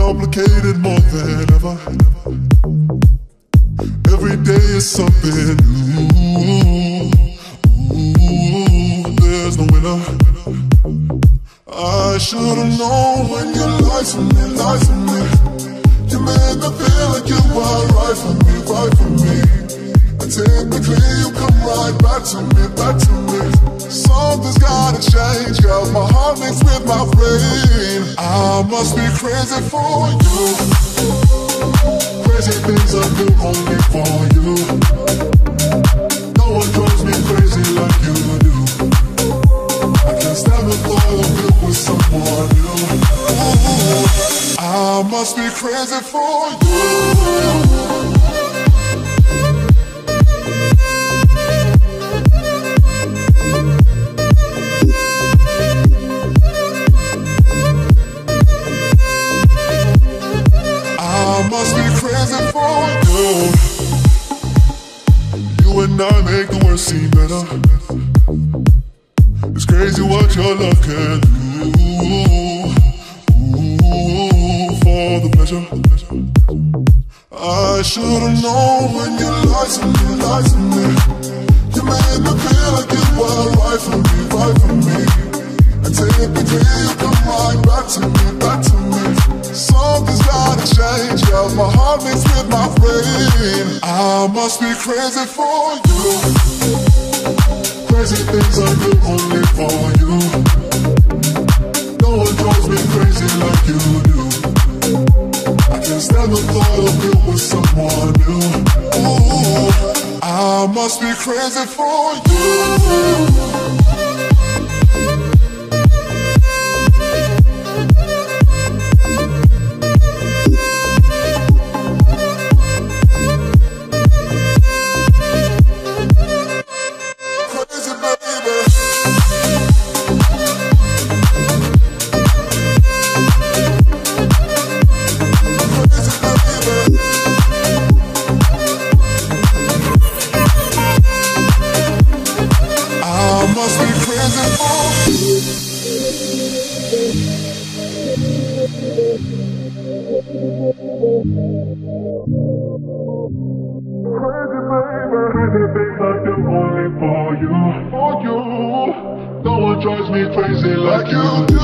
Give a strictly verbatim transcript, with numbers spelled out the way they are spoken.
complicated more than ever. Every day is something new. Ooh, there's no winner. I should've known when you lied to me, lied to me. You made me feel like you were right for me, right for me. And typically you come right back to me, back to me. Something's gotta change, girl, my heart mixed with my brain. I must be crazy for you. Crazy things I do only for you. No one drives me crazy like you do. I can't stand the thought of you with someone new. Ooh, I must be crazy for you. I must be crazy for you. You and I make the worst seem better. It's crazy what your love can do. Ooh, for the pleasure. I should've known when you lied to me, lied to me. You made me feel like you were right for me, right for me. And typically you come right back to me, back to me. Something's gotta change, girl, my heart mixed with my brain. I must be crazy for you. Crazy things I do only for you. No one drives me crazy like you do. I can't stand the thought of you with someone new. Ooh, I must be crazy for you. Only for you, for you. No one drives me crazy like you do.